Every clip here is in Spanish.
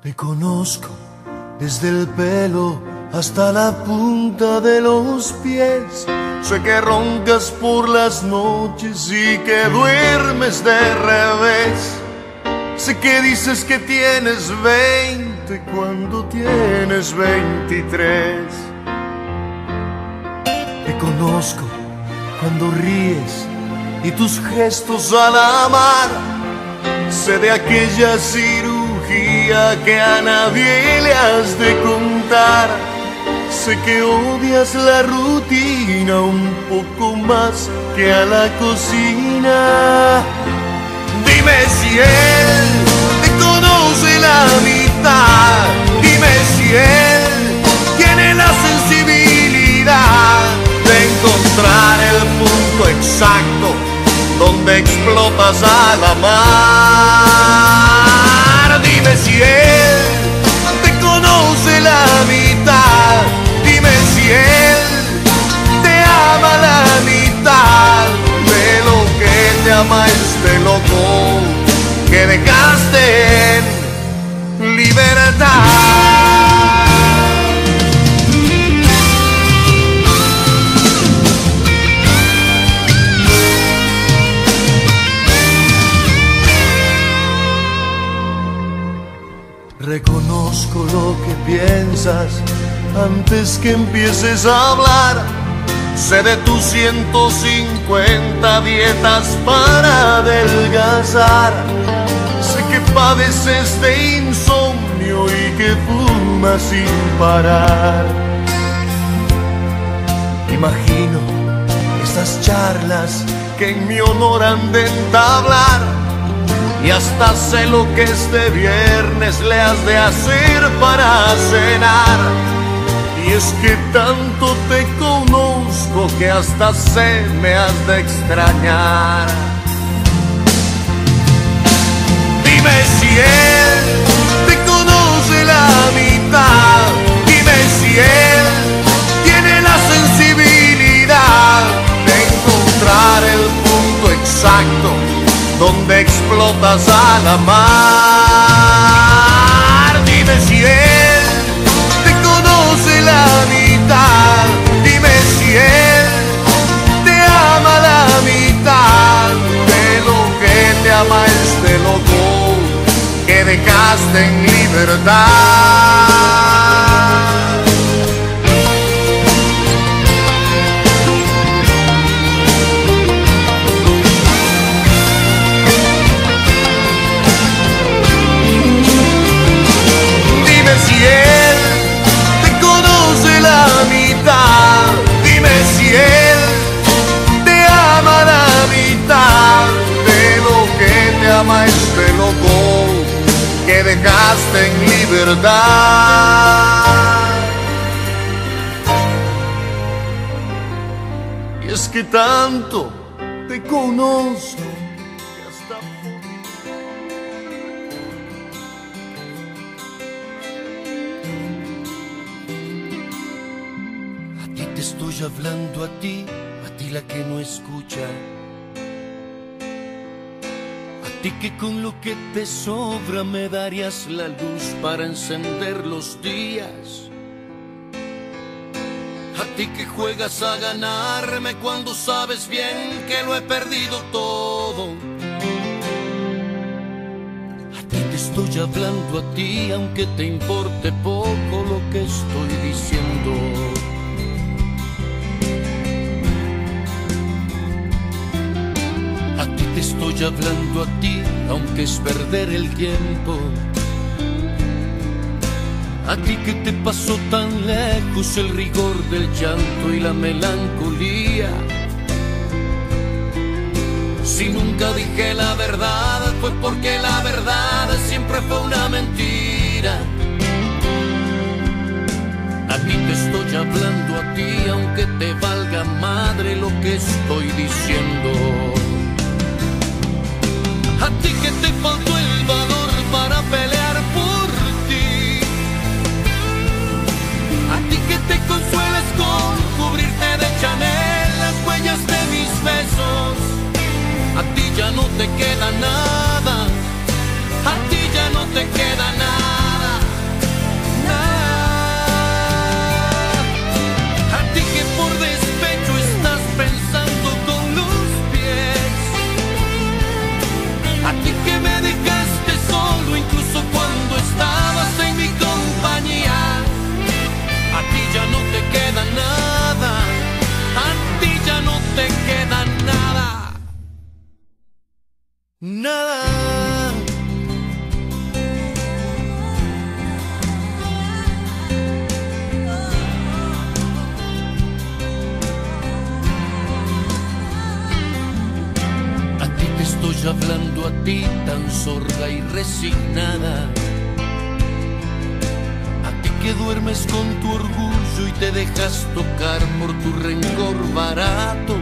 Te conozco desde el pelo hasta la punta de los pies. Sé que roncas por las noches y que duermes de revés. Sé que dices que tienes 20 cuando tienes 23. Te conozco cuando ríes y tus gestos al amar. Sé de aquella cirugía que a nadie le has de contar. Sé que odias la rutina un poco más que a la cocina. Dime si él te conoce la mitad. Dime si él tiene la sensibilidad de encontrar el punto exacto donde explotas al amar. Dime si él te conoce la mitad. Dime si él te ama la mitad de lo que te ama este loco que dejaste en libertad. Reconozco lo que piensas antes que empieces a hablar. Sé de tus 150 dietas para adelgazar. Sé que padeces de insomnio y que fumas sin parar. Imagino estas charlas que en mi honor han de entablar. Y hasta sé lo que este viernes le has de hacer para cenar. Y es que tanto te conozco que hasta sé me has de extrañar. Dime si él te conoce la mitad. Dime si él tiene la sensibilidad de encontrar el punto exacto donde explotas al amar. Dime si él te conoce la mitad. Dime si él te ama la mitad de lo que te ama este loco que dejaste en libertad. Si él te conoce la mitad. Dime si él te ama la mitad de lo que te ama este loco que dejaste en libertad. Y es que tanto te conozco que hasta estoy hablando a ti la que no escucha, a ti que con lo que te sobra me darías la luz para encender los días, a ti que juegas a ganarme cuando sabes bien que lo he perdido todo. A ti te estoy hablando a ti aunque te importe poco lo que estoy diciendo. A ti te estoy hablando a ti, aunque es perder el tiempo. A ti que te pasó tan lejos el rigor del llanto y la melancolía. Si nunca dije la verdad fue porque la verdad siempre fue una mentira. A ti te estoy hablando a ti, aunque te valga madre lo que estoy diciendo. A ti que te faltó el valor para pelear por ti. A ti que te consuelas con cubrirte de Chanel las huellas de mis besos. A ti ya no te queda nada. A ti ya sorda y resignada. A ti que duermes con tu orgullo y te dejas tocar por tu rencor barato.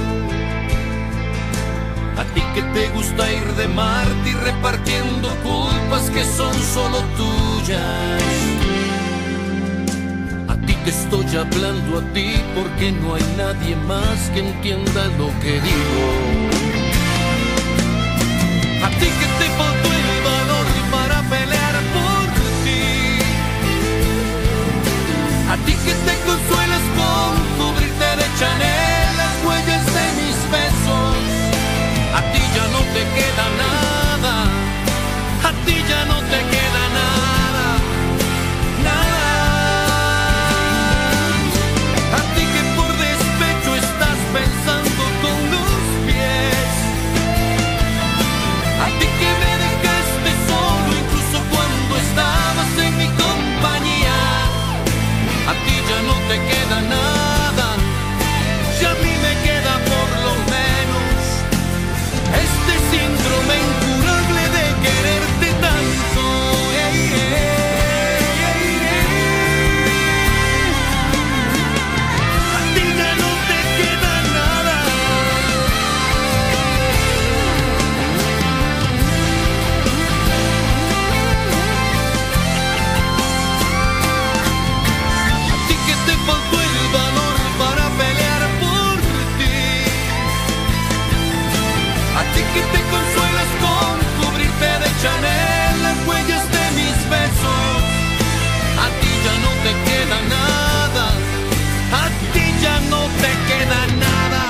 A ti que te gusta ir de mártir repartiendo culpas que son solo tuyas. A ti te estoy hablando a ti porque no hay nadie más que entienda lo que digo. A ti que te faltó el valor para pelear por ti. A ti que te consuelas con cubrirte de Chanel las huellas de mis besos. A ti ya no te queda nada, a ti ya no te queda nada, nada. A ti que por despecho estás pensando con los pies. A ti que me dejaste solo incluso cuando estabas en mi compañía. A ti ya no te queda nada, y a mí me queda por lo menos este síndrome incurable de quererte tanto. A ti ya no te queda nada. A ti que te faltó el valor para pelear por ti. A ti que te consuelas con cubrirte de Chanel las huellas de mis besos. A ti ya no te queda nada, a ti ya no te queda nada.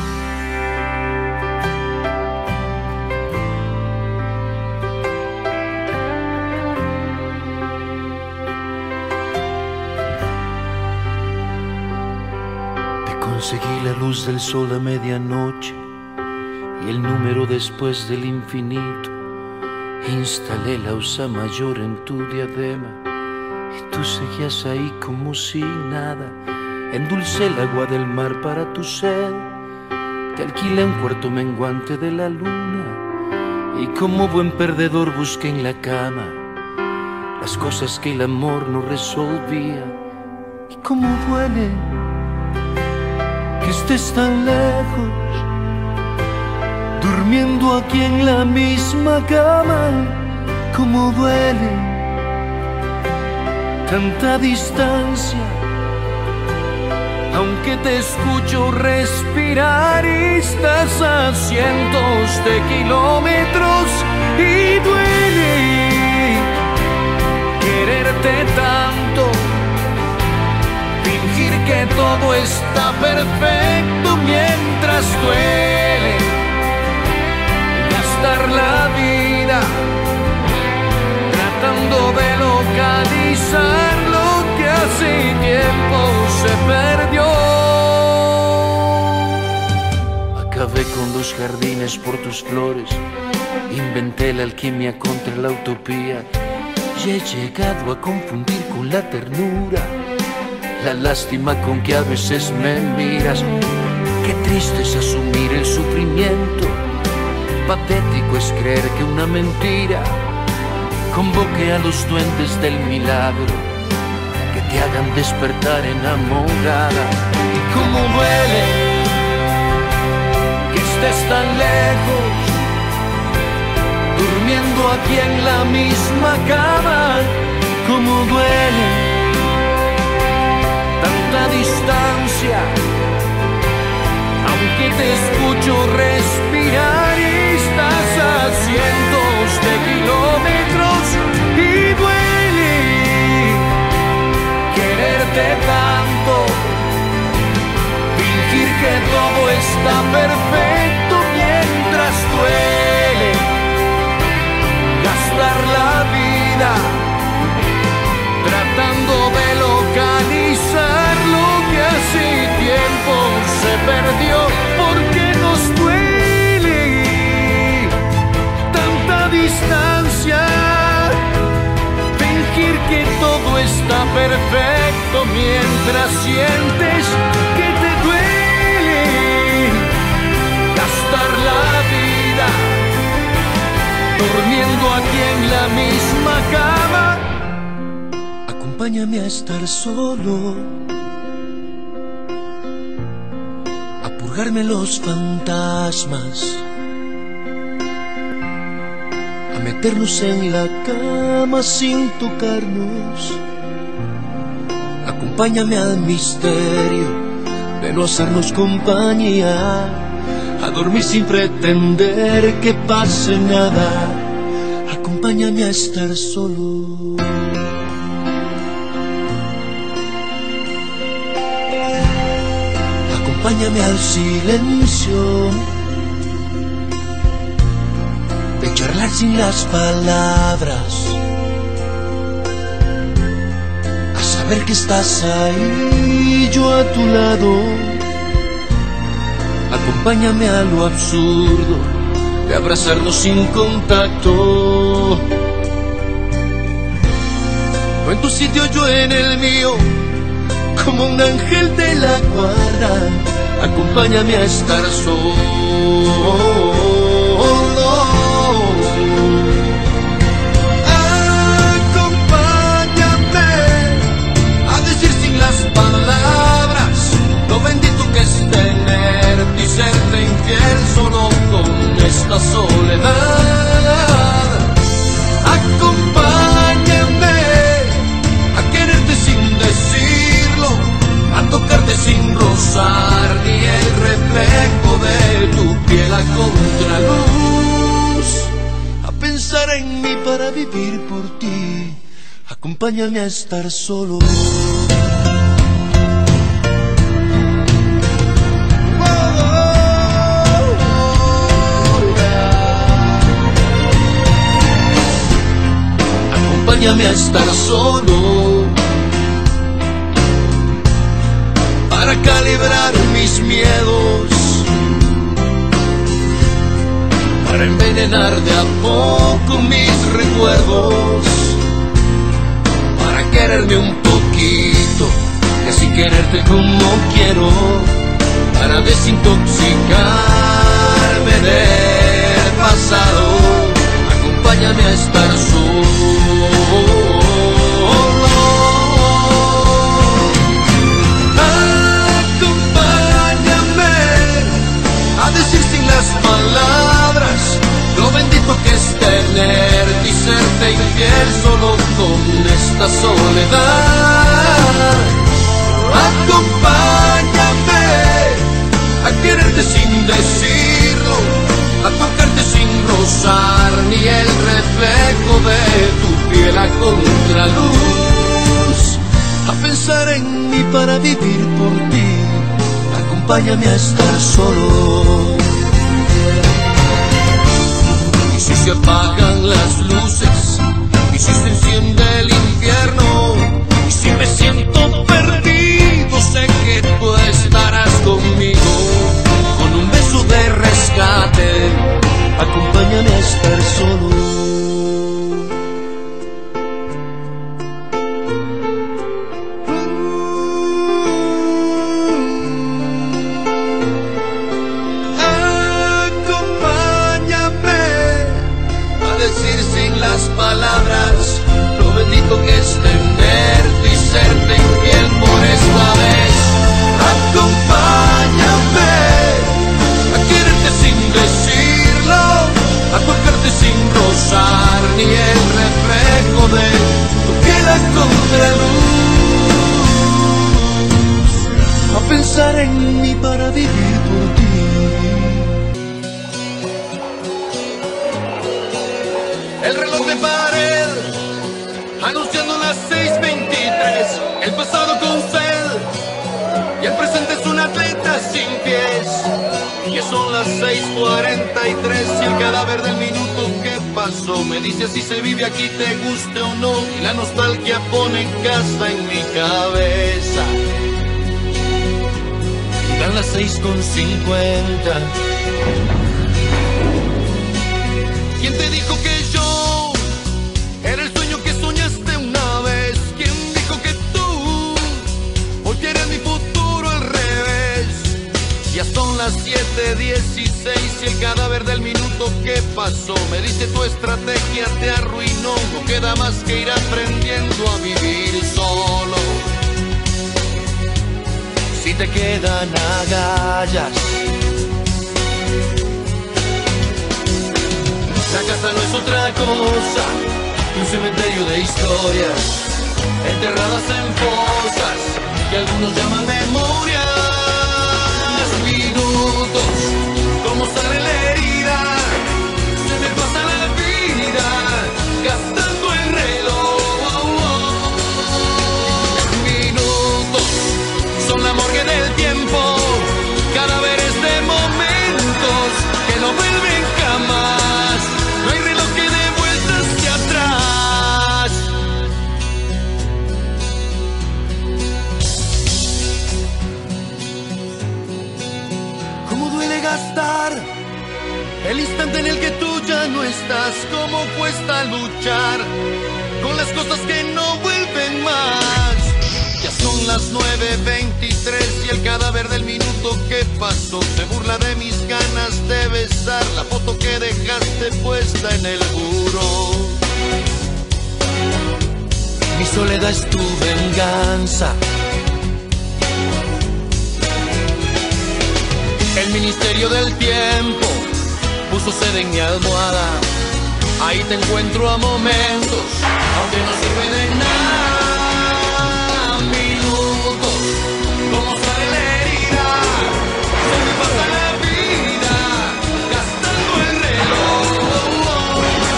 Te conseguí la luz del sol a medianoche y el número después del infinito. Instalé la Ursa mayor en tu diadema y tú seguías ahí como si nada. Endulcé el agua del mar para tu sed, te alquilé un cuarto menguante de la luna y como buen perdedor busqué en la cama las cosas que el amor no resolvía. Y cómo duele que estés tan lejos, durmiendo aquí en la misma cama. Cómo duele tanta distancia, aunque te escucho respirar y estás a cientos de kilómetros. Y duele quererte tanto, fingir que todo está perfecto mientras duele gastar la vida tratando de localizar lo que hace tiempo se perdió. Acabé con los jardines por tus flores, inventé la alquimia contra la utopía y he llegado a confundir con la ternura la lástima con que a veces me miras. Qué triste es asumir el sufrimiento, patético es creer que una mentira convoque a los duendes del milagro que te hagan despertar enamorada. Y cómo duele que estés tan lejos, durmiendo aquí en la misma cama. Cómo duele tanta distancia, aunque te escucho respirar y estás a cientos de kilómetros. Y duele quererte tanto, fingir que todo está perfecto mientras duele gastar la vida tratando de localizar lo que hace tiempo se perdió. Porque nos duele tanta distancia, fingir que todo está perfecto mientras sientes que te duele gastar la vida durmiendo aquí en la misma cama. Acompáñame a estar solo, a purgarme los fantasmas, a meternos en la cama sin tocarnos. Acompáñame al misterio de no hacernos compañía, a dormir sin pretender que pase nada. Acompáñame a estar solo. Acompáñame al silencio de charlar sin las palabras, a saber que estás ahí, yo a tu lado. Acompáñame a lo absurdo de abrazarnos sin contacto. Tú en tu sitio, yo en el mío, como un ángel de la guarda. Acompáñame a estar solo. Acompáñame a decir sin las palabras lo bendito que es tenerte y serte infiel solo con esta soledad. Acompáñame a quererte sin decirlo, a tocarte sin rozar ni el reflejo de tu piel a contraluz, a pensar en mí para vivir por ti. Acompáñame a estar solo. Acompáñame a estar solo, para calibrar mis miedos, para envenenar de a poco mis recuerdos, para quererme un poquito y así quererte como quiero, para desintoxicarme del pasado. Acompáñame a estar solo. Acompáñame a decir sin las palabras lo bendito que es tenerte y serte infiel solo con esta soledad. Acompáñame a quererte sin decirlo, a tocarte sin rozar ni el reflejo de tu piel a contraluz, a pensar en mí para vivir por ti. Acompáñame a estar solo. Y si se apagan las luces, y si se enciende el infierno, y si me siento perdido, sé que tú estarás conmigo con un beso de rescate. Acompáñame a estar solo. Acompáñame a decir sin las palabras lo bendito que es tenerte y serte infiel por esta vez. Acompáñame a quererte sin decirlo, a tocarte sin rozar ni el reflejo de tu piel a contraluz, a pensar en mí para vivir por ti. El reloj de pared anunciando las 6:23, el pasado con sed y el presente es un atleta sin pies. Y son las 6:43 y el cadáver del minuto que pasó me dice si se vive aquí, te guste o no. Y la nostalgia pone casa en mi cabeza. Y dan las 6:50. ¿Quién te dijo que yo era el sueño que soñaste una vez? ¿Quién dijo que tú hoy quieres mi futuro al revés? Ya son las 7 de 16 y el cadáver del minuto que pasó. Me dice tu estrategia te arruinó, no queda más que ir aprendiendo a vivir solo. Si te quedan agallas, la casa no es otra cosa que un cementerio de historias enterradas en fosas que algunos llaman memorias. Minutos, como sale la herida, se me pasa la vida gastando el reloj. Minutos, son la morgue del tiempo, cadáveres de momentos que no vuelven jamás. No hay reloj que dé vueltas hacia atrás. ¿Cómo duele gastar el instante en el que tú ya no estás? ¿Cómo cuesta luchar con las cosas que no vuelven más? Ya son las 9:23 y el cadáver del minuto que pasó se burla de mis ganas de besar la foto que dejaste puesta en el muro. Mi soledad es tu venganza. El ministerio del tiempo puso sede en mi almohada. Ahí te encuentro a momentos, aunque no sirve de nada. Minutos, como sale la herida, se me pasa la vida gastando el reloj.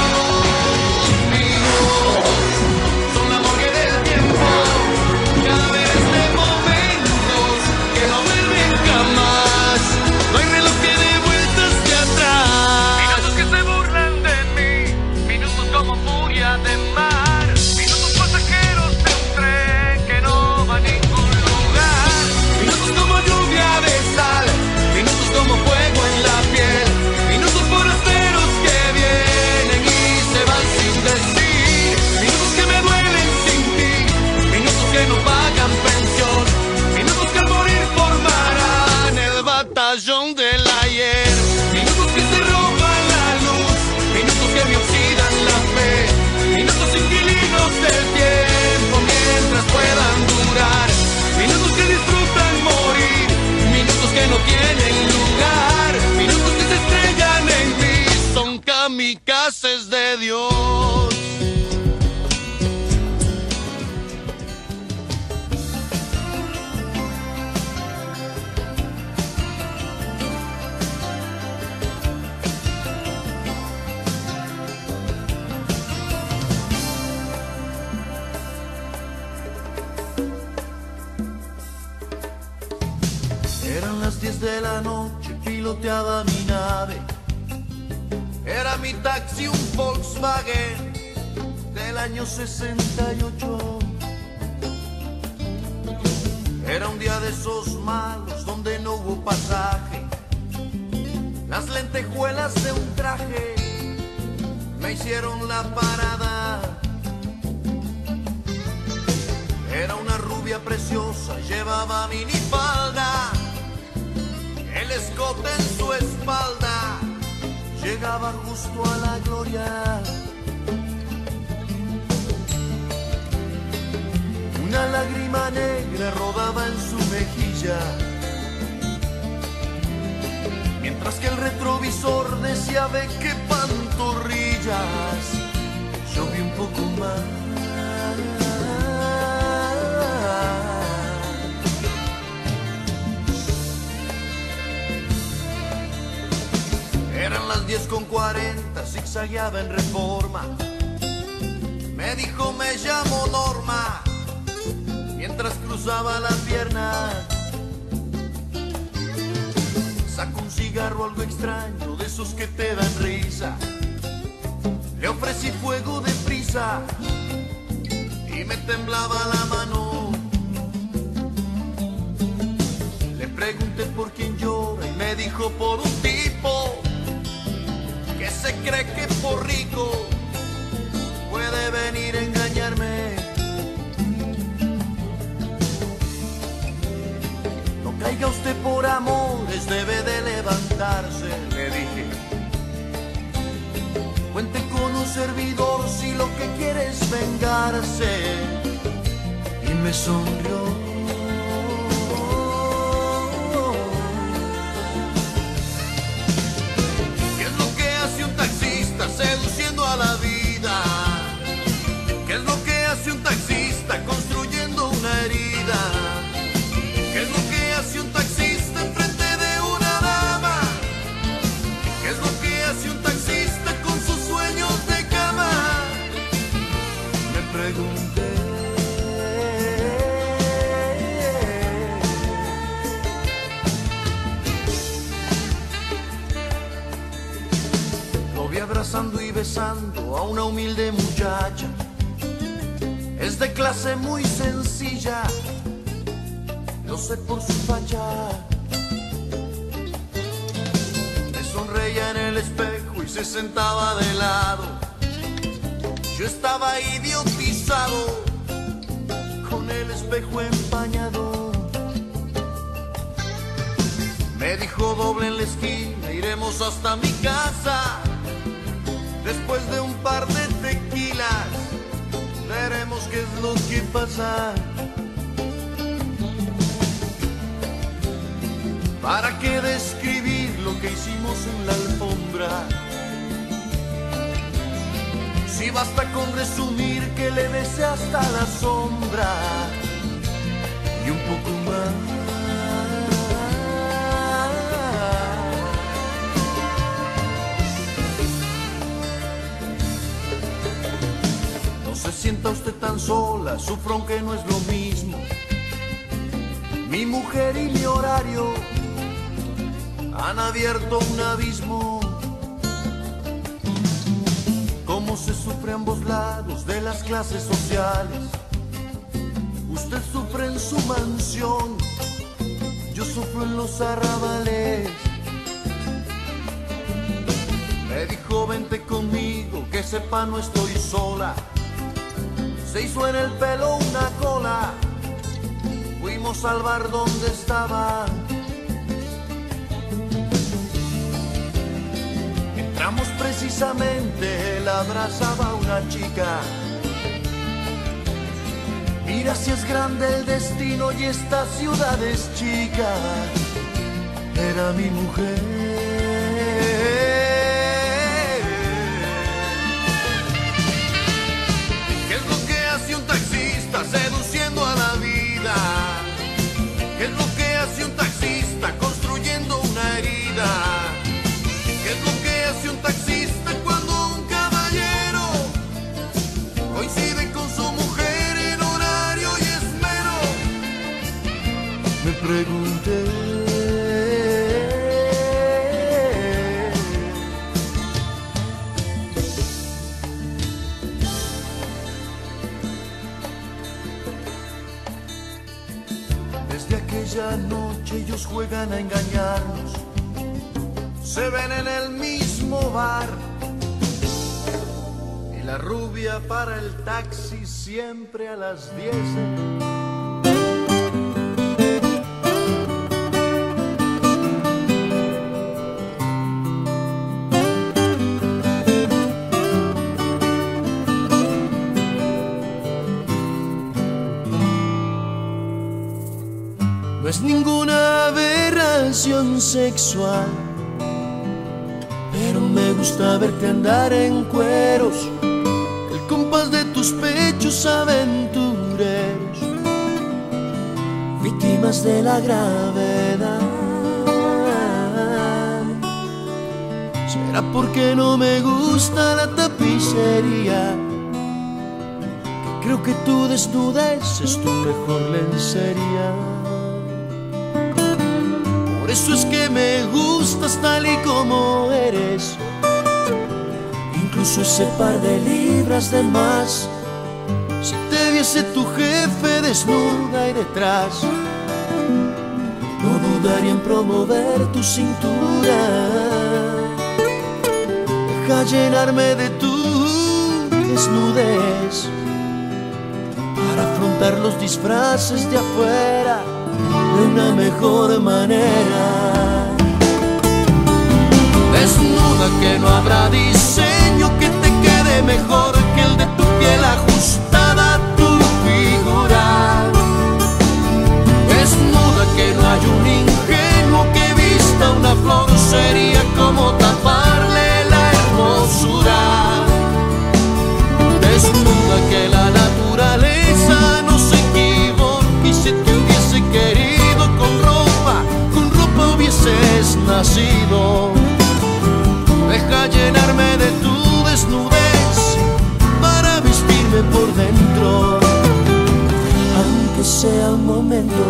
Minutos, son la morgue del tiempo, cadáveres de momentos que no vuelven jamás. No hay reloj que dé vueltas de atrás. Minutos que se burlan de mí, minutos como furia de mar, minutos pasajeros de un tren que no va a ningún lugar. Minutos como lluvia de sal, minutos como fuego en la piel, minutos forasteros que vienen y se van sin decir, minutos que me duelen sin ti, minutos que no pagan pensión, minutos que al morir formarán el batallón del ayer. Minutos que se roban la luz, minutos que me oxidan la fe, minutos inquilinos del tiempo mientras puedan durar, minutos que disfrutan morir, minutos que no tienen lugar, minutos que se estrellan en mí, son kamikazes de Dios. Eran las 10 de la noche, piloteaba mi nave. Era mi taxi un Volkswagen del año 68. Era un día de esos malos donde no hubo pasaje. Las lentejuelas de un traje me hicieron la parada. Era una rubia preciosa, llevaba minifalda, el escote en su espalda llegaba justo a la gloria. Una lágrima negra rodaba en su mejilla, mientras que el retrovisor decía ve qué pantorrillas. Yo vi un poco más. Eran las 10:40, zigzagueaba en Reforma. Me dijo me llamo Norma, mientras cruzaba la pierna. Sacó un cigarro algo extraño, de esos que te dan risa. Le ofrecí fuego de prisa y me temblaba la mano. Le pregunté por quién llora y me dijo por un tipo que se cree que por rico puede venir a engañarme. No caiga usted por amores, debe de levantar olvidarse, le dije. Cuente con un servidor si lo que quiere es vengarse. Y me sonrió. ¿Qué es lo que hace un taxista seduciendo a la vida? ¿Qué es lo que hace un taxista construyendo una herida? ¿Qué es lo que hace un taxista enfrente de una dama? ¿Qué es lo que hace un taxista con sus sueños de cama? Me pregunté. Lo vi abrazando y besando a una humilde muchacha. Es de clase muy sencilla, lo sé por su facha. Me sonreía en el espejo y se sentaba de lado. Yo estaba idiotizado, con el espejo empañado. Me dijo: doble en la esquina, iremos hasta mi casa. Después de un par de tequilas, veremos qué es lo que pasa. ¿Para qué describir lo que hicimos en la alfombra? Si basta con resumir que le besé hasta la sombra y un poco más. No se sienta usted tan sola, sufro aunque no es lo mismo. Mi mujer y mi horario han abierto un abismo. Cómo se sufre a ambos lados de las clases sociales. Usted sufre en su mansión, yo sufro en los arrabales. Me dijo: vente conmigo, que sepa no estoy sola. Se hizo en el pelo una cola, fuimos al bar donde estaba. Entramos precisamente, él abrazaba a una chica. Mira si es grande el destino y esta ciudad es chica. Era mi mujer. ¿Qué es lo que hace un taxista seduciendo a la vida? ¿Qué es lo que hace un taxista construyendo una herida? ¿Qué es lo que hace un taxista cuando un caballero coincide con su mujer en horario y esmero? Me pregunté. Desde aquella noche ellos juegan a engañarnos. Se ven en el mismo bar y la rubia para el taxi siempre a las 10. No es ninguna aberración sexual, pero me gusta verte andar en cueros, el compás de tus pechos aventureros, víctimas de la gravedad. ¿Será porque no me gusta la tapicería? Que creo que tu desnudez es tu mejor lencería. Por eso es que me gustas tal y como eres. Incluso ese par de libras de más. Si te viese tu jefe desnuda y detrás, no dudaría en promover tu cintura. Deja llenarme de tu desnudez para afrontar los disfraces de afuera de una mejor manera. Desnuda que no habrá diseño que te quede mejor que el de tu piel ajustada a tu figura. Desnuda que no hay un ingenuo que vista una flor, sería como taparle la hermosura. Desnuda que la naturaleza no se equivoque y si te hubiese querido con ropa hubieses nacido. Deja llenarme de tu desnudez para vestirme por dentro, aunque sea un momento.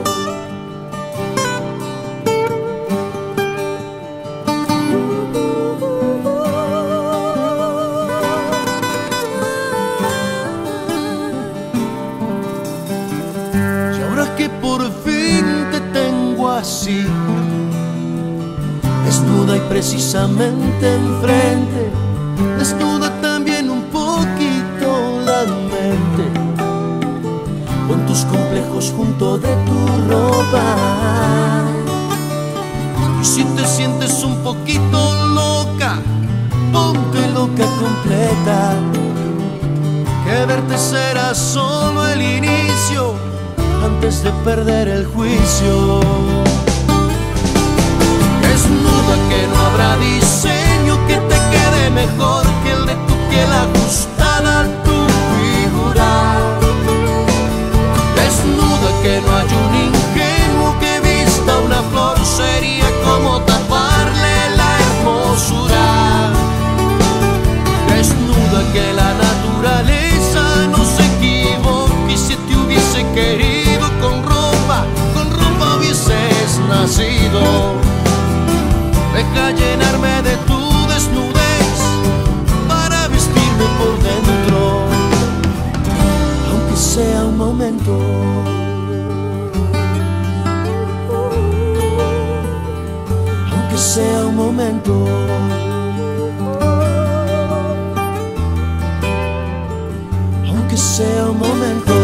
Y ahora que por fin te tengo así, desnuda y precisamente enfrente, desnuda también un poquito la mente, con tus complejos junto de tu ropa. Y si te sientes un poquito loca, ponte loca completa, que verte será solo el inicio antes de perder el juicio. Desnuda que no habrá diseño que te quede mejor que el de tu piel ajustada a tu figura. Desnuda que no hay un ingenuo que vista una flor, sería como taparle la hermosura. Desnuda que la naturaleza no se equivoque y si te hubiese querido con ropa hubieses nacido. Deja llenarme de tu desnudez para vestirme por dentro, aunque sea un momento. Aunque sea un momento. Aunque sea un momento.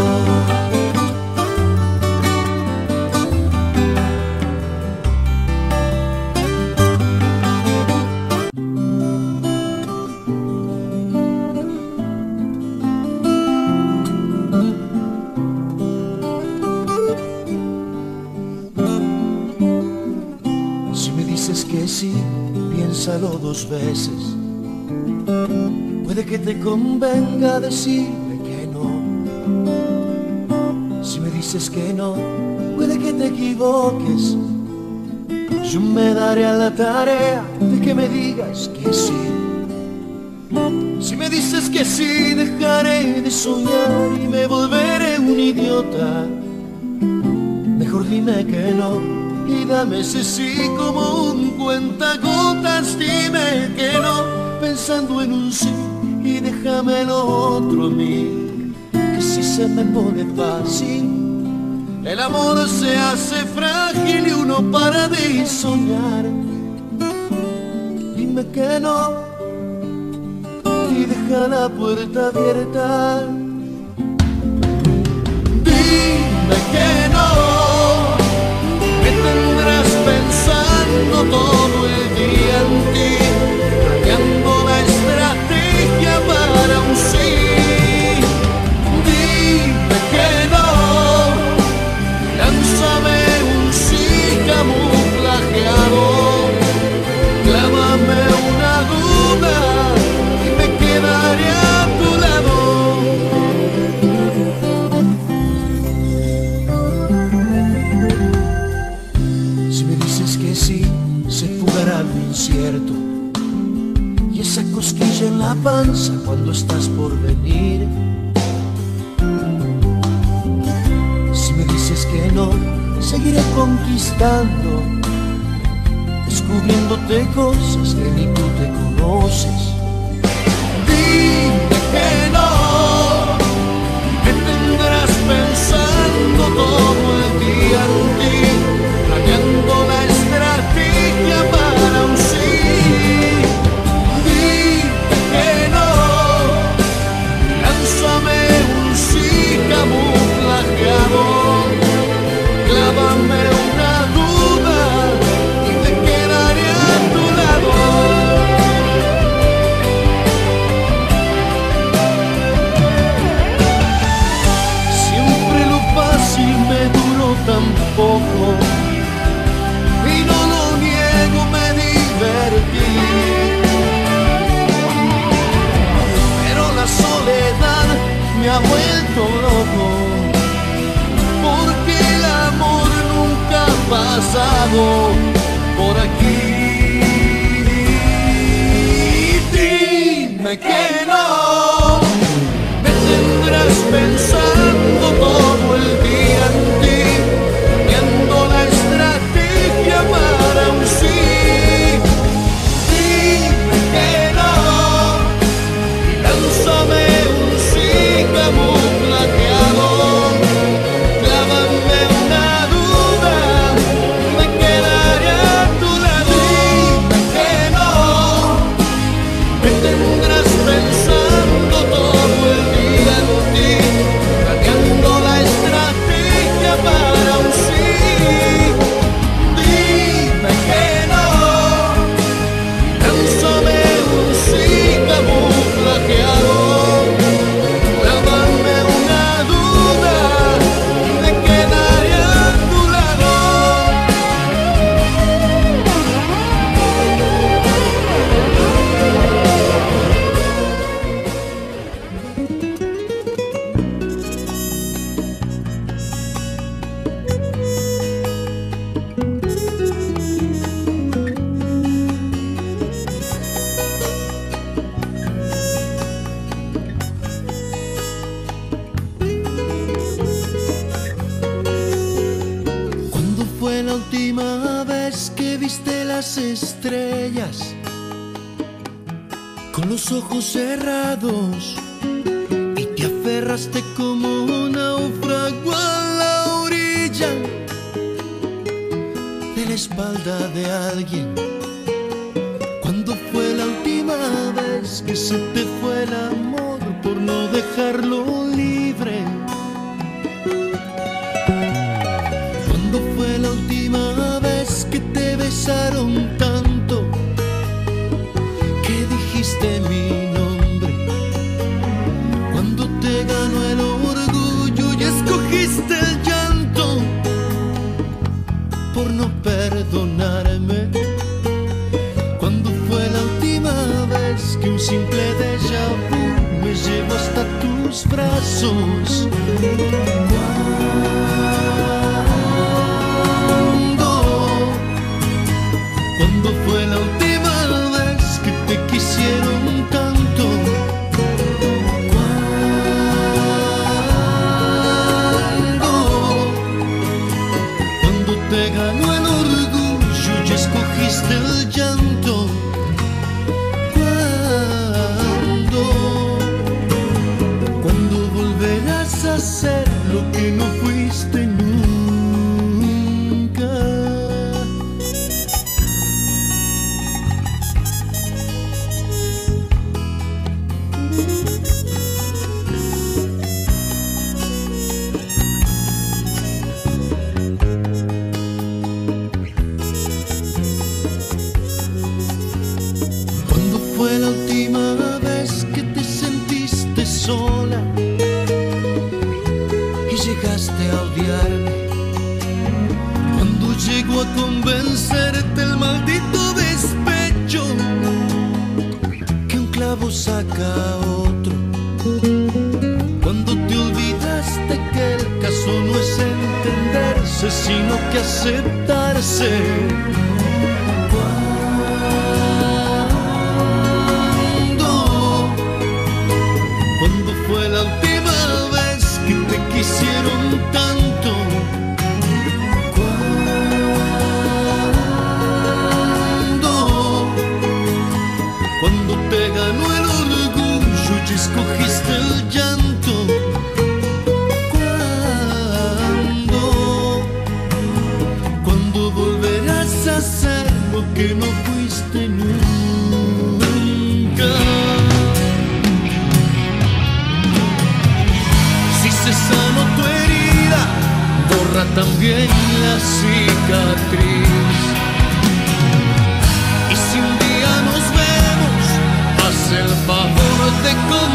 Que sí, piénsalo dos veces. Puede que te convenga decirme que no. Si me dices que no, puede que te equivoques. Yo me daré a la tarea de que me digas que sí. Si me dices que sí, dejaré de soñar y me volveré un idiota. Mejor dime que no y dame ese sí como un cuentagotas. Dime que no pensando en un sí y déjame lo otro a mí, que si se me pone fácil el amor se hace frágil y uno para de soñar. Dime que no y deja la puerta abierta. Dime que no, que tendrás pensando todo el día en ti, cambiando la estrategia para un sí. Dime que no, lánzame un sí camuflajeado, clávame una duda y me quedaré a tu lado. Si me dices que sí, se fugará lo incierto y esa cosquilla en la panza cuando estás por venir. Si me dices que no, seguiré conquistando, descubriéndote cosas que ni tú te conoces. Dime que no, que tendrás pensando todo el día en ti, planeando la estrategia para un sí. Dime que no, lánzame un sí camuflajeado, clávame una duda y te quedaré a tu lado. vuelto loco, porque el amor nunca ha pasado por aquí. Dime que no, me tendrás pensando todo el día en ti, viendo la estrategia para un sí. Dime que no, y lánzame un sí camuflajeado. Clávame una duda, me quedaré a tu lado. Dime que no, me tendrás pensando todo el día en ti, planeando la estrategia para un sí. Dime que no, lánzame un sí camuflajeado. Clávame una duda, me quedaré a tu lado. ¿Cuándo fue la última vez que viste las estrellas con los ojos cerrados y te aferraste como un náufrago a la orilla de la espalda de alguien? ¿Cuándo fue la última vez que se te fue el amor por no dejarlo libre? ¿Cuándo fue la última vez que te besaron tanto que dijiste mi nombre? Cuando te ganó el orgullo y escogiste el llanto por no perdonarme. ¿Cuándo fue la última vez que un simple déjà vu me llevó hasta tus brazos? ¿Cuándo fue la última vez que te quisieron tanto? Cuando te ganó el orgullo y escogiste el llanto. ¿Cuándo volverás a ser lo que no fuiste nunca? ¿Cuándo fue la última vez que te sentiste sola y llegaste a odiarme? ¿Cuándo llegó a convencerte el maldito despecho que un clavo saca a otro? ¿Cuándo te olvidaste que el caso no es entenderse, sino que aceptarse? ¿Cuándo fue la última vez que te quisieron tanto? Cuando te ganó el orgullo y escogiste el llanto. Cuando volverás a ser lo que no fuiste nunca. Si se sanó tu herida, borra también la cicatriz. Y si un día nos vemos, haz el favor de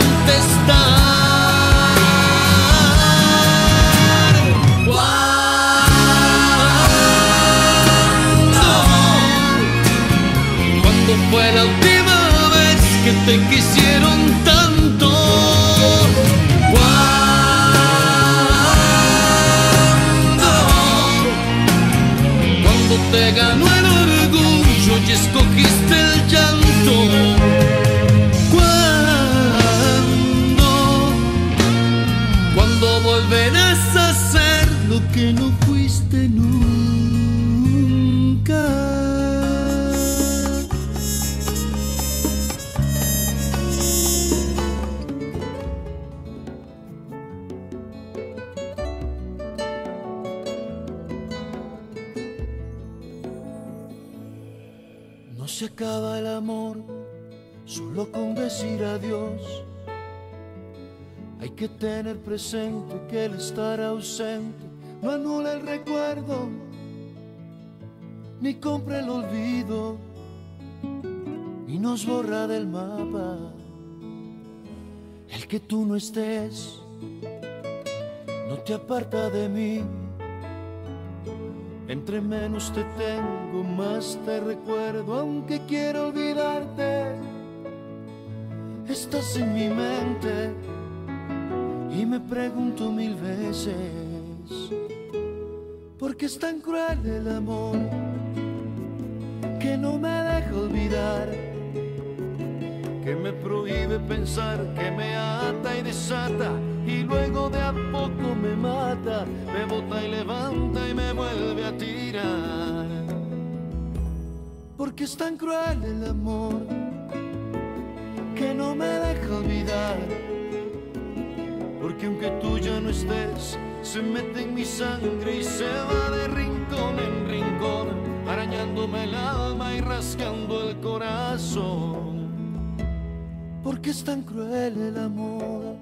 contestar. ¿Cuándo fue la última vez que te quisieron tanto? ¿Cuándo? volverás a ser lo que no fuiste nunca. No se acaba el amor solo con decir adiós. Hay que tener presente que el estar ausente no anula el recuerdo, ni compra el olvido, ni nos borra del mapa. El que tú no estés no te aparta de mí. Entre menos te tengo, más te recuerdo, aunque quiero olvidarte. Estás en mi mente y me pregunto mil veces, ¿por qué es tan cruel el amor que no me deja olvidar? Que me prohíbe pensar, que me ata y desata, y luego de a poco me mata, me bota y levanta y me vuelve a tirar. ¿Por qué es tan cruel el amor que no me deja olvidar? Porque aunque tú ya no estés, se mete en mi sangre y se va de rincón en rincón, arañándome el alma y rascando el corazón. ¿Por qué es tan cruel el amor?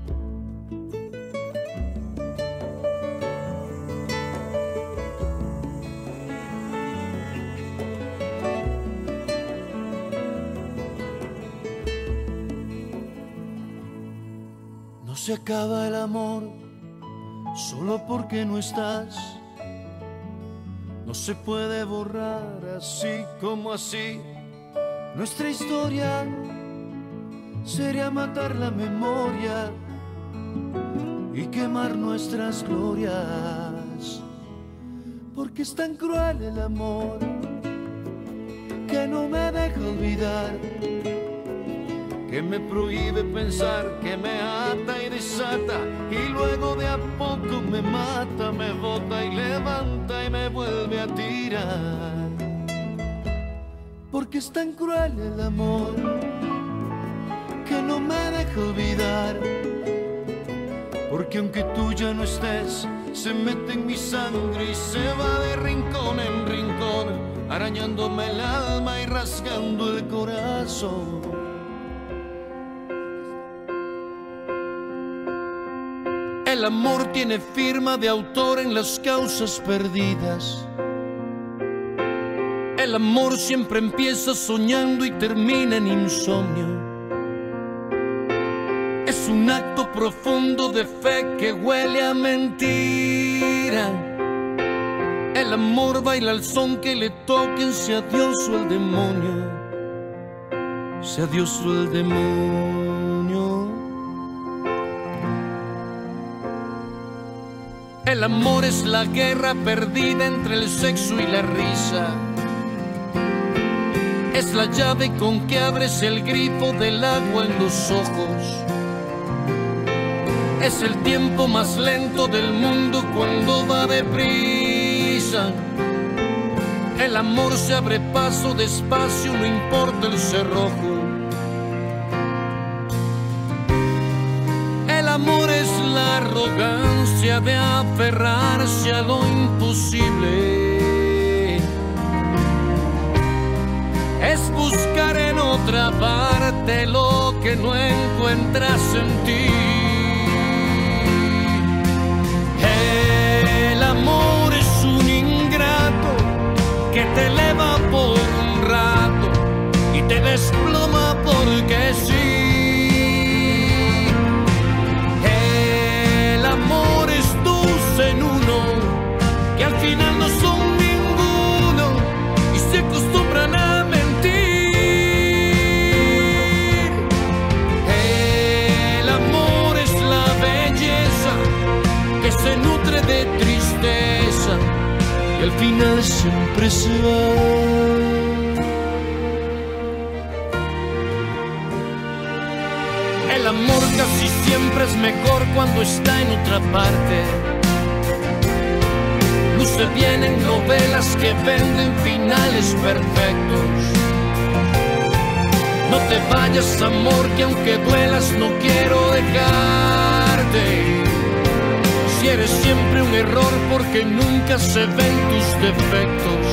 No se acaba el amor solo porque no estás. No se puede borrar así como así. Nuestra historia sería matar la memoria y quemar nuestras glorias. Porque es tan cruel el amor que no me deja olvidar, que me prohíbe pensar, que me ata y desata, y luego de a poco me mata, me bota y levanta y me vuelve a tirar. Porque es tan cruel el amor que no me deja olvidar. Porque aunque tú ya no estés, se mete en mi sangre y se va de rincón en rincón, arañándome el alma y rasgando el corazón. El amor tiene firma de autor en las causas perdidas. El amor siempre empieza soñando y termina en insomnio. Es un acto profundo de fe que huele a mentira. El amor baila al son que le toquen, sea Dios o el demonio, sea Dios o el demonio. El amor es la guerra perdida entre el sexo y la risa. Es la llave con que abres el grifo del agua en los ojos. Es el tiempo más lento del mundo cuando va deprisa. El amor se abre paso despacio, no importa el cerrojo. El amor es la arrogancia de aferrarse a lo imposible. Es buscar en otra parte lo que no encuentras en ti. El amor es un ingrato que te eleva por un rato y te desploma porque sí. El amor es dos en uno, que al final no son ninguno y se acostumbran a mentir. El amor es la belleza que se nutre de tristeza y al final siempre se va. El amor casi siempre es mejor cuando está en otra parte. Luce bien en novelas que venden finales perfectos. No te vayas, amor, que aunque duelas no quiero dejarte. Si eres siempre un error porque nunca se ven tus defectos.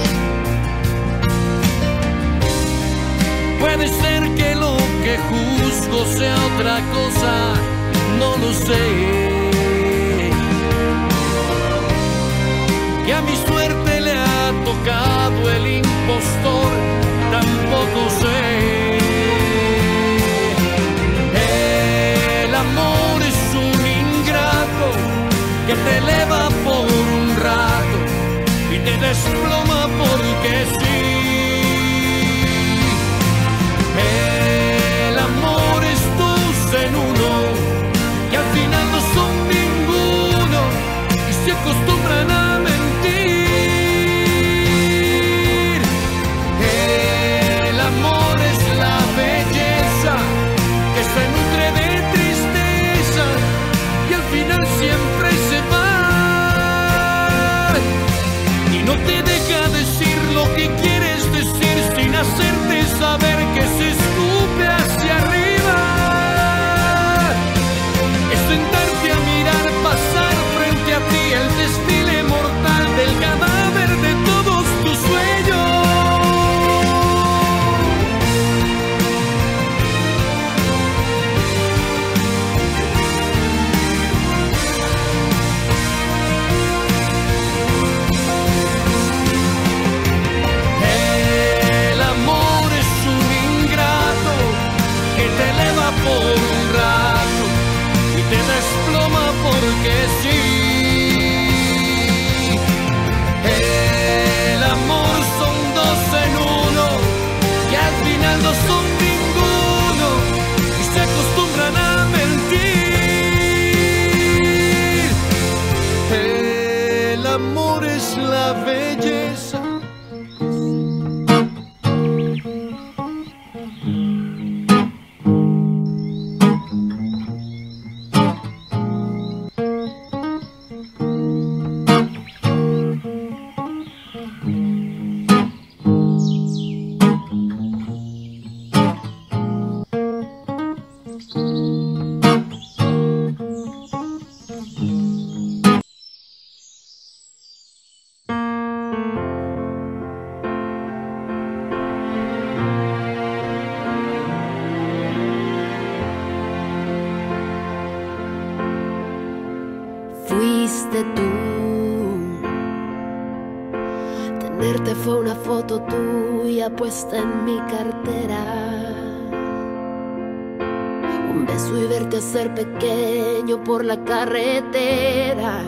Puede ser que lo que juzgo sea otra cosa, no lo sé. Que a mi suerte le ha tocado el impostor, tampoco sé. El amor es un ingrato que te eleva por un rato y te desploma porque sí. El amor es dos en uno, que al final no son ninguno y se acostumbran a mentir. El amor es la belleza que se nutre de tristeza y al final siempre se va y no te deja decir lo que quieres decir sin hacerte saber que se escupe hacia arriba. Es sentarte a mirar pasar frente a ti el desfile mortal del cadáver de todos tus sueños. Por un rato y te desploma porque sí. El amor son dos en uno, que al final no son ninguno y se acostumbran a mentir. El amor es la belleza. Fuiste tú. Tenerte fue una foto tuya puesta en mi cartera. Un beso y verte hacer pequeño por la carretera.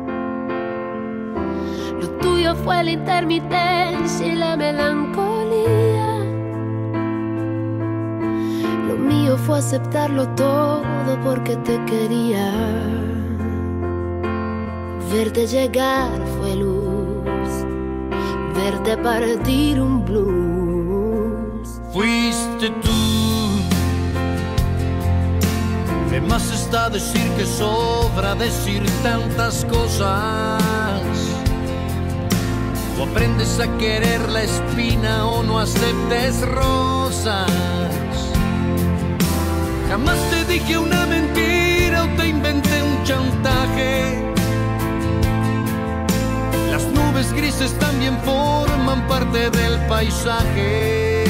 Lo tuyo fue la intermitencia y la melancolía. Lo mío fue aceptarlo todo porque te quería. Verte llegar fue luz, verte partir un blues. Fuiste tú. De más está decir que sobra decir tantas cosas. O aprendes a querer la espina o no aceptes rosas. Jamás te dije una mentira o te inventé un chantaje. Las nubes grises también forman parte del paisaje.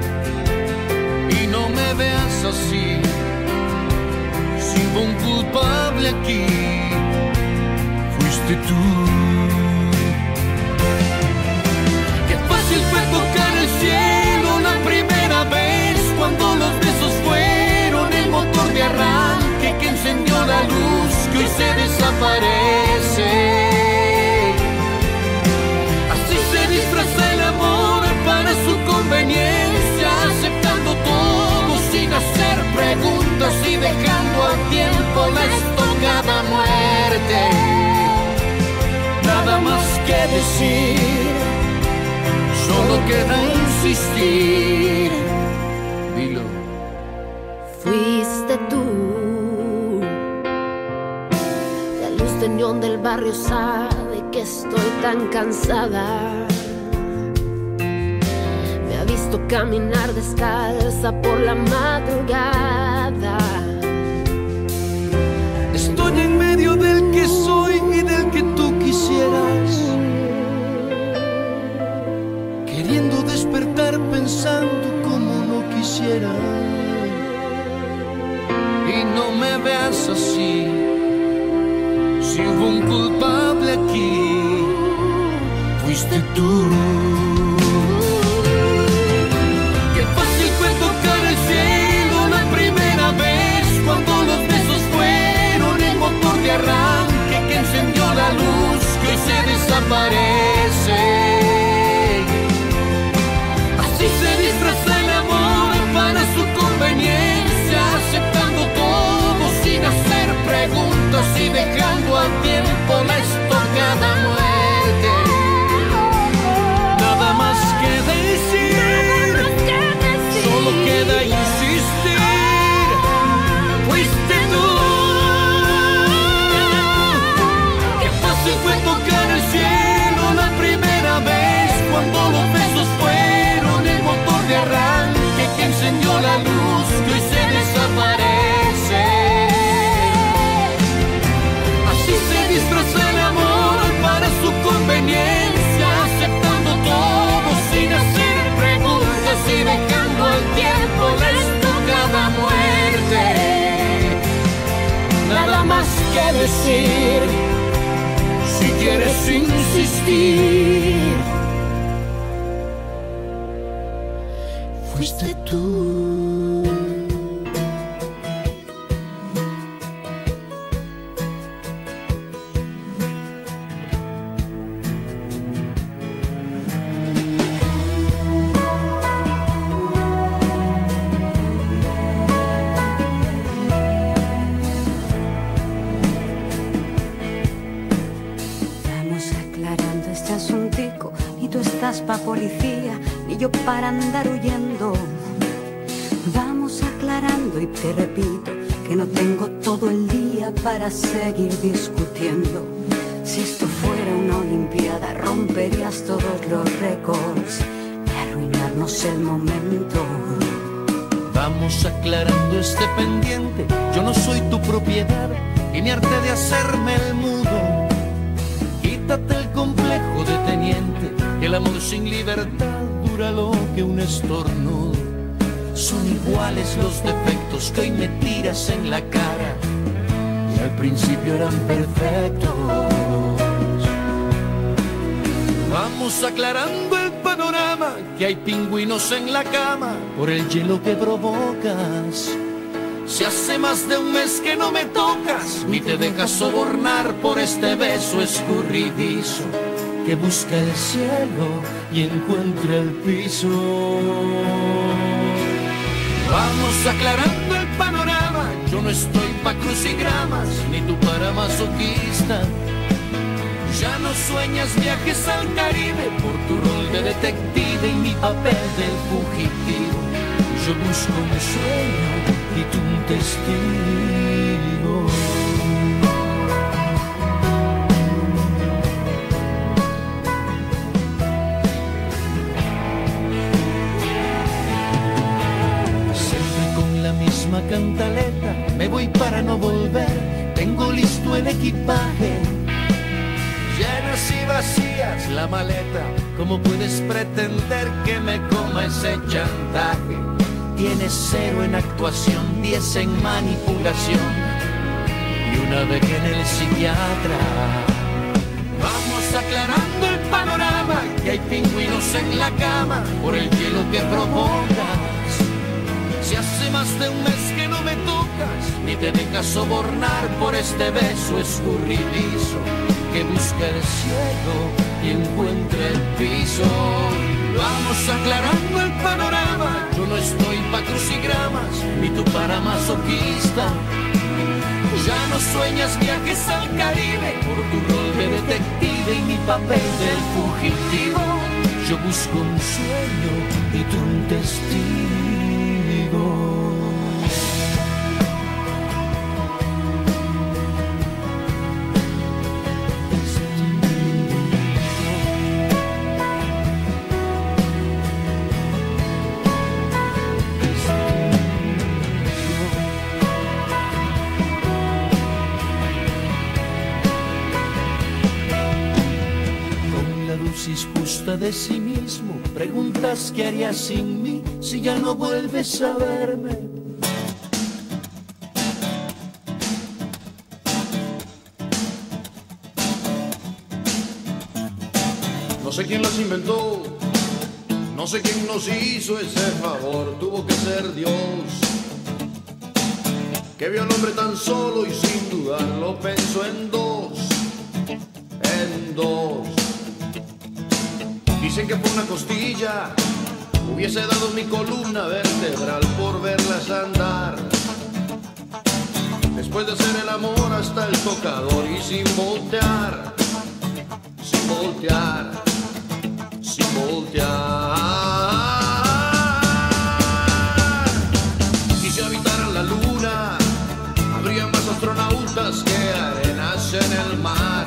Y no me veas así, si hubo un culpable aquí, fuiste tú. Qué fácil fue tocar el cielo la primera vez, cuando los besos fueron el motor de arranque que encendió la luz que hoy se desaparece. Disfraza el amor para su conveniencia, aceptando todo sin hacer preguntas y dejando a tiempo la estocada muerte. Nada más que decir, solo queda insistir. Dilo. Fuiste tú. luz de neón del barrio sabe que estoy tan cansada. Me ha visto caminar descalza por la madrugada. Estoy en medio del que soy y del que tú quisieras, queriendo despertar pensando como no quisiera. Y no me veas así, si hubo un culpable aquí, fuiste tú. Qué fácil fue tocar el cielo la primera vez, cuando los besos fueron el motor de arranque que encendió la luz que hoy se desaparece. Así se disfraza el amor para su conveniencia, aceptando todo sin hacer preguntas y dejando al tiempo la estocada muerte. Nada más que decir, solo queda insistir, fuiste tú. Qué fácil fue tocar el cielo la primera vez, cuando los besos fueron el motor de arranque que encendió la luz que hoy se desaparece. Así se disfraza el amor para su conveniencia, aceptando todo sin hacer preguntas y dejando al tiempo la estocada muerte. Nada más que decir, si quieres insistir, fuiste tú. Pa' policía, ni yo para andar huyendo. Vamos aclarando y te repito que no tengo todo el día para seguir discutiendo. Si esto fuera una olimpiada romperías todos los récords y arruinarnos el momento. Vamos aclarando este pendiente, yo no soy tu propiedad y mi arte de hacerme el mudo. Quítate el complejo de teniente, el amor sin libertad dura lo que un estornudo. Son iguales los defectos que hoy me tiras en la cara y al principio eran perfectos. Vamos aclarando el panorama, que hay pingüinos en la cama por el hielo que provocas. Si hace más de un mes que no me tocas, ni te dejas sobornar por este beso escurridizo que busca el cielo y encuentra el piso. Vamos aclarando el panorama, yo no estoy pa' crucigramas, ni tú para masoquista. Ya no sueñas viajes al Caribe por tu rol de detective y mi papel del fugitivo. Yo busco un sueño y tú un testigo. Cantaleta, me voy para no volver, tengo listo el equipaje, llenas y vacías la maleta, ¿cómo puedes pretender que me coma ese chantaje? Tienes 0 en actuación, 10 en manipulación y una vez en el psiquiatra. Vamos aclarando el panorama, que hay pingüinos en la cama por el hielo que provocas. Si hace más de un mes que no me tocas, ni te dejas sobornar por este beso escurridizo que busca el cielo y encuentra el piso. Vamos aclarando el panorama, yo no estoy pa' crucigramas, ni tú para masoquista. Ya no sueñas viajes al Caribe por tu rol de detective y mi papel del fugitivo. Yo busco un sueño y tú un testigo. dosis justa de sí mismo. Preguntas qué harías sin mí si ya no vuelves a verme. No sé quién las inventó, no sé quién nos hizo ese favor. Tuvo que ser Dios, que vio al hombre tan solo y sin dudarlo pensó en dos. Dicen que por una costilla hubiese dado mi columna vertebral por verlas andar. Después de hacer el amor hasta el tocador y sin voltear, sin voltear, sin voltear. Y si habitaran la luna, habría más astronautas que arenas en el mar.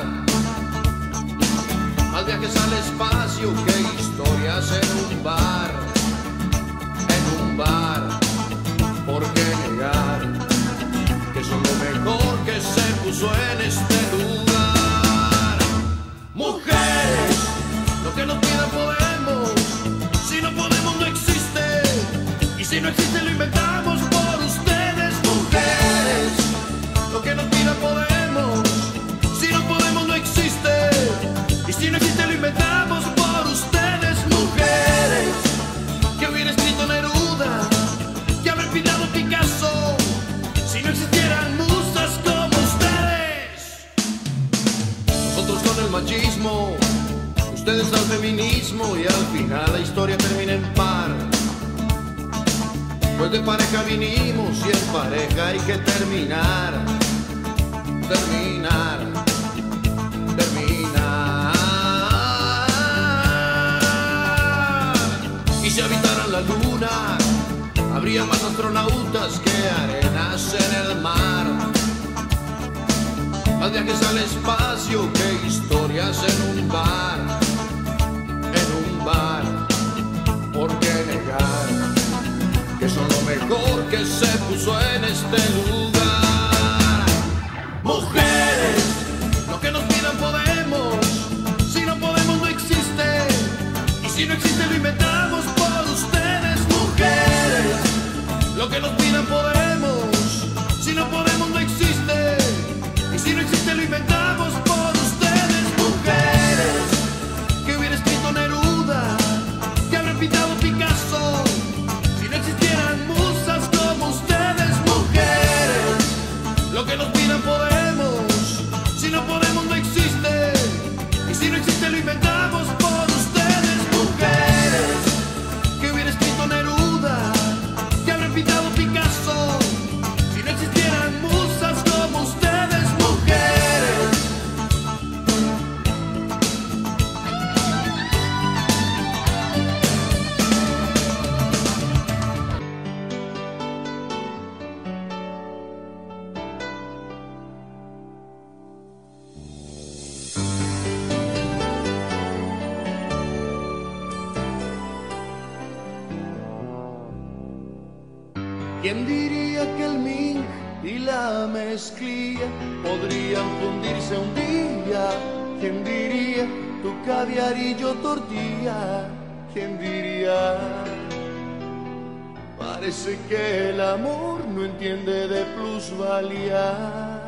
Más viajes al espacio que historias en un bar. En un bar, ¿por qué negar que son lo mejor que se puso en este lugar? Mujeres, lo que nos pidan podemos. Si no podemos no existe, y si no existe lo inventamos por ustedes. Mujeres, lo que nos pidan podemos. Si no podemos no existe, y si no existe lo inventamos por ustedes. Mujeres, que hubiera escrito Neruda, que haber pintado Picasso, si no existieran musas como ustedes. Nosotros con el machismo, ustedes al feminismo, y al final la historia termina en par. Pues de pareja vinimos y en pareja hay que terminar. Terminar, terminar. Y si habitaran la luna, habría más astronautas que arenas en el mar. Más viajes al espacio que historias en un bar. En un bar, ¿por qué negar que son lo mejor que se puso en este lugar? Mujeres, lo que nos pidan podemos. Si no podemos no existe, y si no existe lo inventamos por ustedes. Mujeres, lo que nos pidan podemos. Si no podemos no existe, y si no existe lo inventamos por ustedes. Mujeres, que hubiera escrito Neruda, que haber pintado Picasso, si no existieran musas como ustedes. Mujeres, lo que nos pidan podemos. Si no podemos no existe, y si no existe lo inventamos por ustedes. Mujeres, que hubiera escrito Neruda, que haber pintado Picasso, si no existieran musas como ustedes. Mujeres. ¿Quién diría que el Ming y la mezclilla podrían fundirse un día? ¿Quién diría tu caviar y yo tortilla? ¿Quién diría? Parece que el amor no entiende de plusvalías.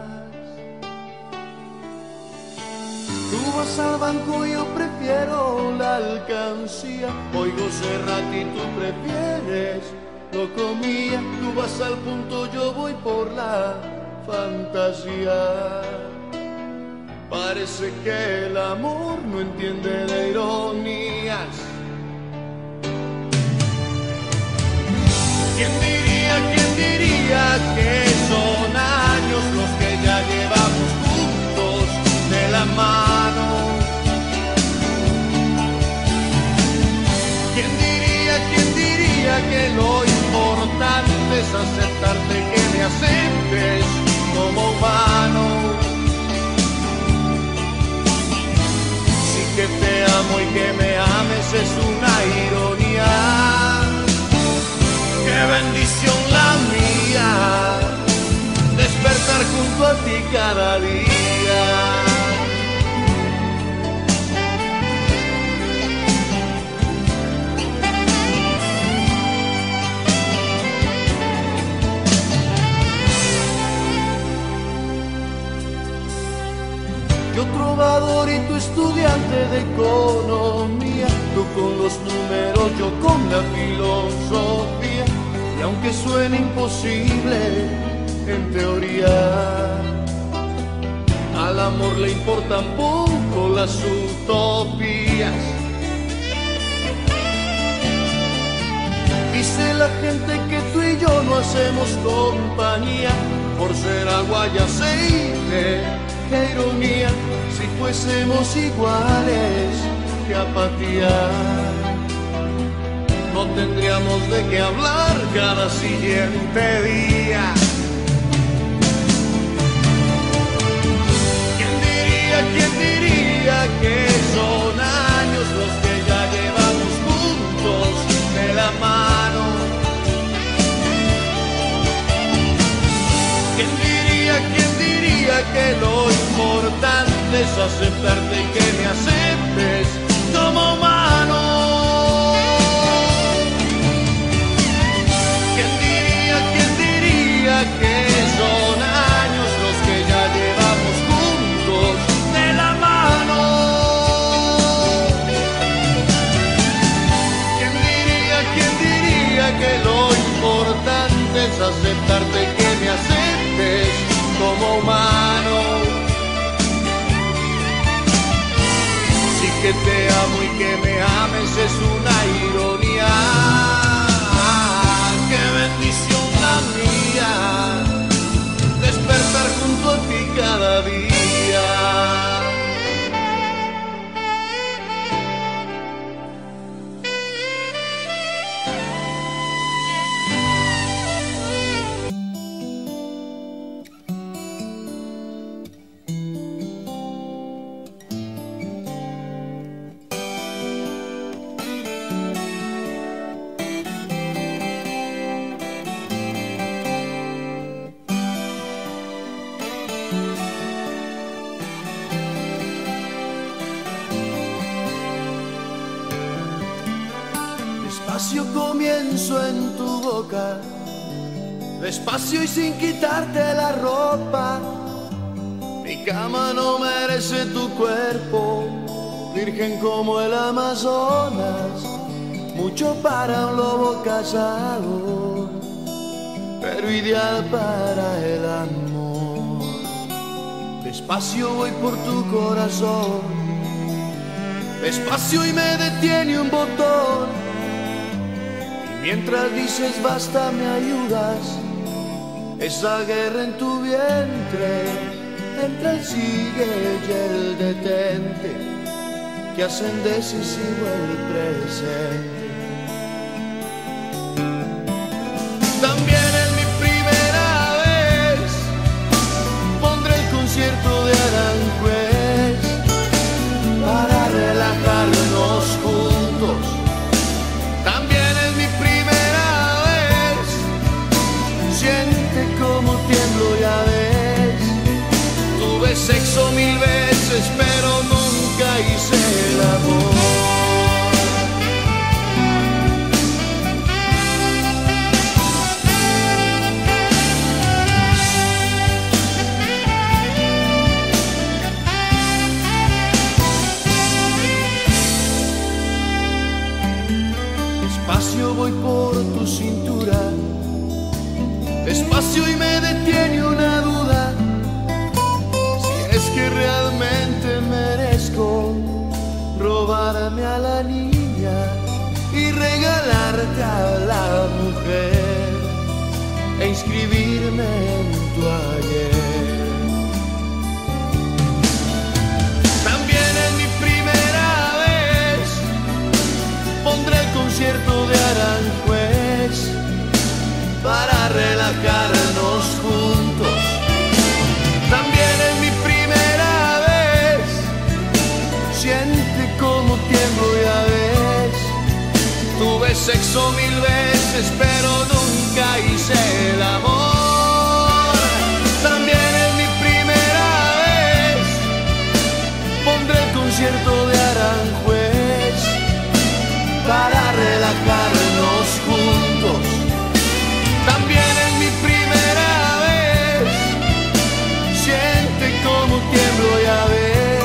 Tú vas al banco y yo prefiero la alcancía. Oigo Serrat y tú prefieres lo comía. Tú vas al punto, yo voy por la fantasía. Parece que el amor no entiende de ironías. ¿Quién diría que son años los que ya llevamos juntos de la mano? ¿Quién diría que lo importante es aceptarte, que me aceptes como humano? Sí que te amo y que me ames es una ironía. ¡Qué bendición la mía! Despertar junto a ti cada día. Yo trovador y tú estudiante de economía, tú con los números, yo con la filosofía. Y aunque suene imposible en teoría, al amor le importan poco las utopías. Dice la gente que tú y yo no hacemos compañía por ser agua y aceite. ¡Qué ironía! Si fuésemos iguales, qué apatía. No tendríamos de qué hablar cada siguiente día. ¿Quién diría que son años los que ya llevamos juntos de la mano? ¿Quién diría que lo importante es aceptarte y que me aceptes como humano? ¿Quién diría que son años los que ya llevamos juntos de la mano? ¿Quién diría que lo importante es aceptarte y que me aceptes como humano? Sí que te amo y que me ames es una ironía. ¡Qué bendición la mía! Despertar junto a ti cada día. Despacio comienzo en tu boca, despacio y sin quitarte la ropa. Mi cama no merece tu cuerpo, virgen como el Amazonas, mucho para un lobo cazador, pero ideal para el amor. Despacio voy por tu corazón, despacio y me detiene un botón. Mientras dices basta me ayudas, esa guerra en tu vientre, entre el sigue y el detente, que hacen decisivo el presente. También en mi primera vez pondré el concierto de Aranjuez para relajarnos juntos. También en mi primera vez siente como tiemblo, ya ves. Tuve sexo 1000 veces, pero nunca hice el amor. Despacio voy por tu cintura, despacio y me detiene una duda, si es que realmente merezco robarme a la niña y regalarte a la mujer e inscribirme en tu ayer. También en mi primera vez pondré el concierto de Aranjuez para relajarnos juntos. También en mi primera vez siente como tiemblo, ya ves. Tuve sexo 1000 veces, pero nunca hice el amor. También en mi primera vez pondré el concierto de Aranjuez para relajarnos juntos. También en mi primera vez siente como tiemblo, ya ves.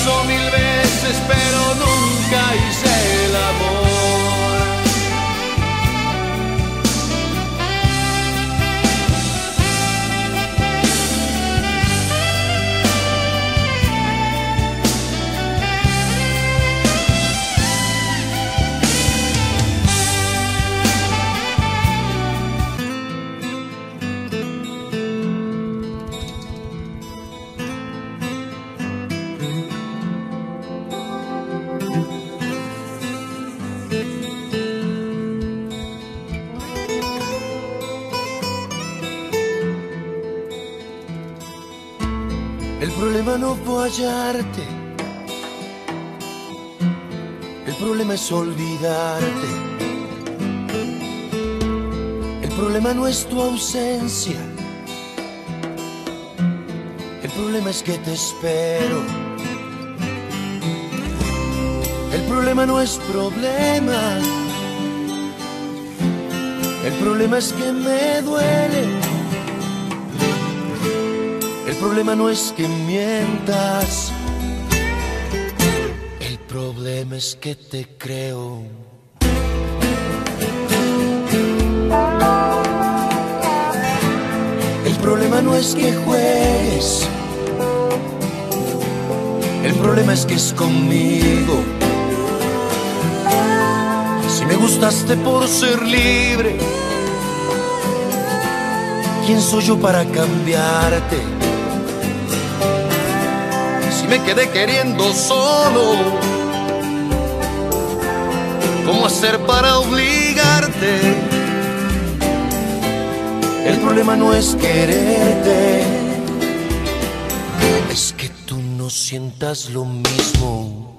beso 1000 veces, pero nunca hice el amor. El problema no fue hallarte, el problema es olvidarte. El problema no es tu ausencia, el problema es que te espero. El problema no es problema, el problema es que me duele. El problema no es que mientas, el problema es que te creo. El problema no es que juegues, el problema es que es conmigo. Si me gustaste por ser libre, ¿quién soy yo para cambiarte? Me quedé queriendo solo, ¿cómo hacer para obligarte? El problema no es quererte, es que tú no sientas lo mismo.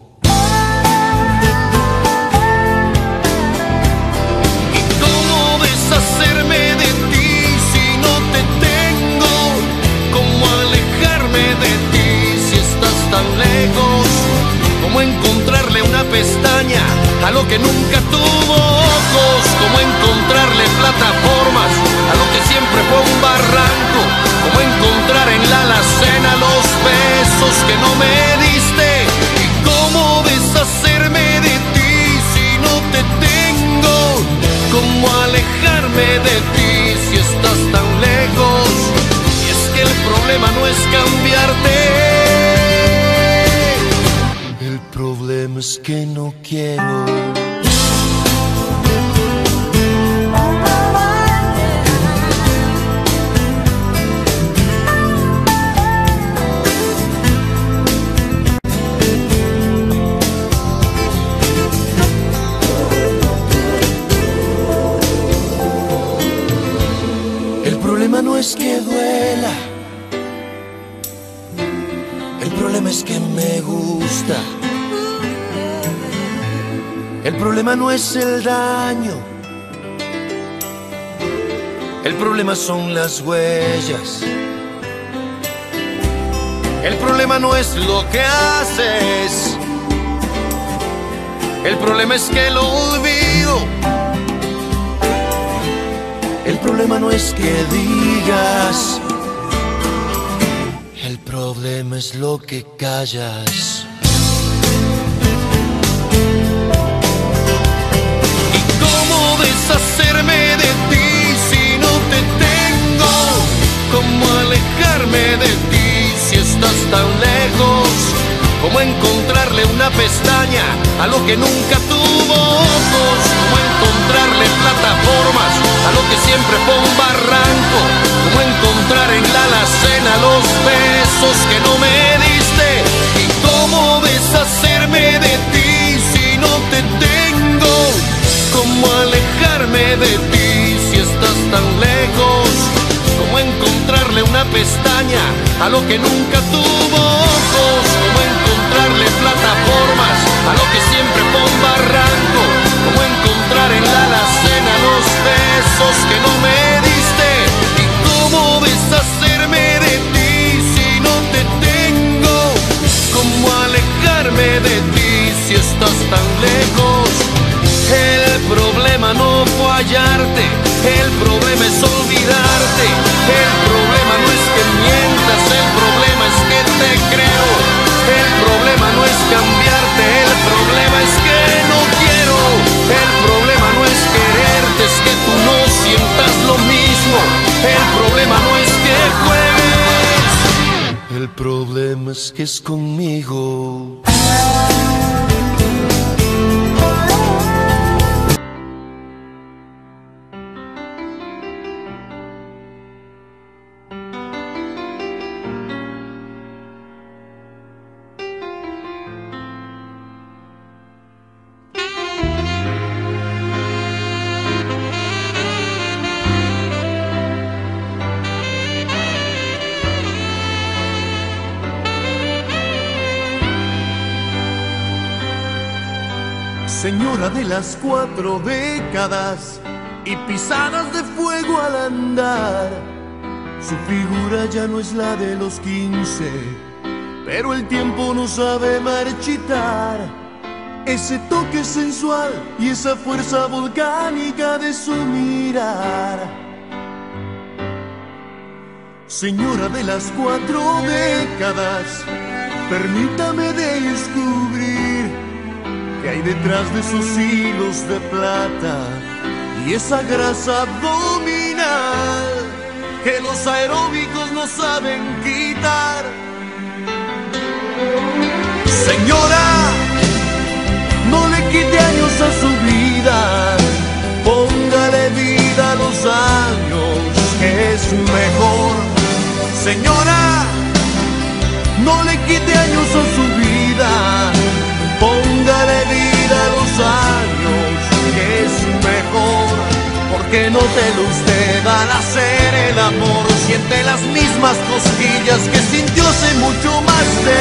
¿Y cómo deshacerme de ti si no te tengo? ¿Cómo alejarme de ti tan lejos? ¿Cómo encontrarle una pestaña a lo que nunca tuvo ojos? ¿Cómo encontrarle plataformas a lo que siempre fue un barranco? ¿Cómo encontrar en la alacena los besos que no me diste? ¿Y cómo deshacerme de ti si no te tengo? ¿Cómo alejarme de ti si estás tan lejos? Y es que el problema no es cambiarte, el problema es que no quiero. El problema no es que duela, el problema es que me gusta. El problema no es el daño, el problema son las huellas. El problema no es lo que haces, el problema es que lo olvido. El problema no es que digas, el problema es lo que callas. Deshacerme de ti si no te tengo, ¿cómo alejarme de ti si estás tan lejos? ¿Cómo encontrarle una pestaña a lo que nunca tuvo ojos? ¿Cómo encontrarle plataformas a lo que siempre fue un barranco? ¿Cómo encontrar en la alacena los besos que no me diste? ¿Y cómo deshacerme de ti si no te tengo? ¿Cómo alejarme de ti si estás tan lejos? ¿Cómo encontrarle una pestaña a lo que nunca tuvo ojos? ¿Cómo encontrarle plataformas a lo que siempre fue un barranco? ¿Cómo encontrar en la alacena los besos que no me diste? ¿Y cómo deshacerme de ti si no te tengo? ¿Cómo alejarme de ti si estás tan lejos? El problema no fue hallarte, el problema es olvidarte. El problema no es que mientas, el problema es que te creo. El problema no problema es que es conmigo. Señora de las 4 décadas y pisadas de fuego al andar, su figura ya no es la de los 15, pero el tiempo no sabe marchitar ese toque sensual y esa fuerza volcánica de su mirar. Señora de las 4 décadas, permítame descubrir que hay detrás de esos hilos de plata y esa grasa abdominal que los aeróbicos no saben quitar. Señora, no le quite años a su vida, póngale vida a los años, que es mejor. Señora, no le quite años a su vida, póngale vida a los años, que es mejor. Porque nótelo usted, al hacer el amor siente las mismas cosquillas que sintió hace mucho más de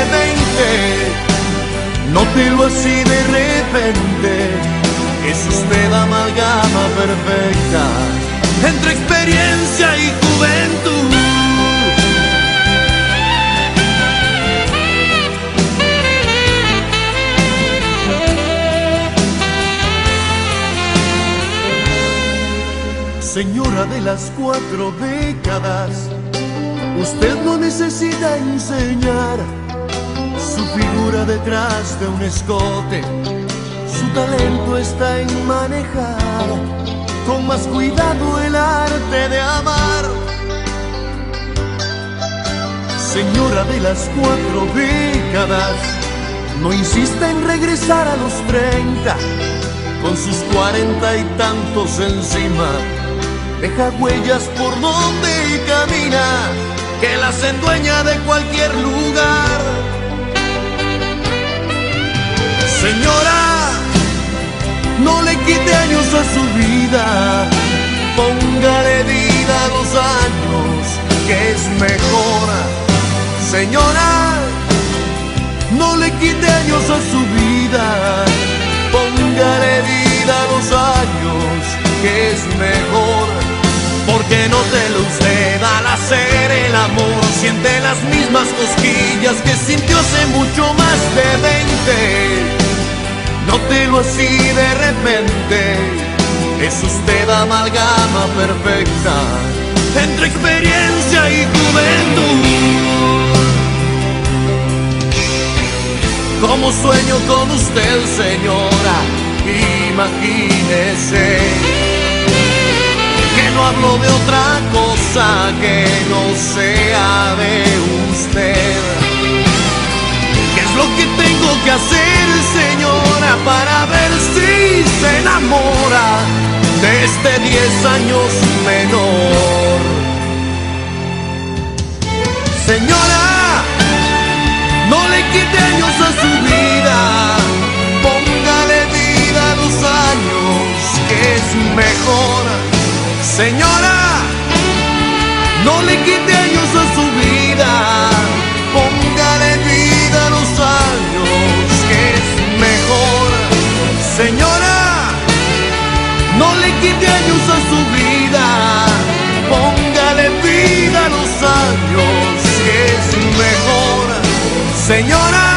20. Nótelo así de repente, es usted amalgama perfecta entre experiencia y juventud. Señora de las 4 décadas, usted no necesita enseñar su figura detrás de un escote. Su talento está en manejar con más cuidado el arte de amar. Señora de las 4 décadas, no insista en regresar a los 30 con sus 40 y tantos encima. Deja huellas por donde camina, que las endueña de cualquier lugar. Señora, no le quite años a su vida, póngale vida a los años, que es mejor. Señora, no le quite años a su vida, póngale vida a los años, que es mejor. Porque nótelo usted, al hacer el amor siente las mismas cosquillas que sintió hace mucho más de 20. Nótelo así de repente, es usted amalgama perfecta entre experiencia y juventud. Como sueño con usted, señora, imagínese que no hablo de otra cosa que no sea de usted. ¿Qué es lo que tengo que hacer, señora, para ver si se enamora de este 10 años menor? Señora, no le quite años a su vida, póngale vida a los años, que es mejor. Señora, no le quite años a su vida, póngale vida a los años, que es mejor. Señora, no le quite años a su vida, póngale vida a los años, que es mejor. Señora,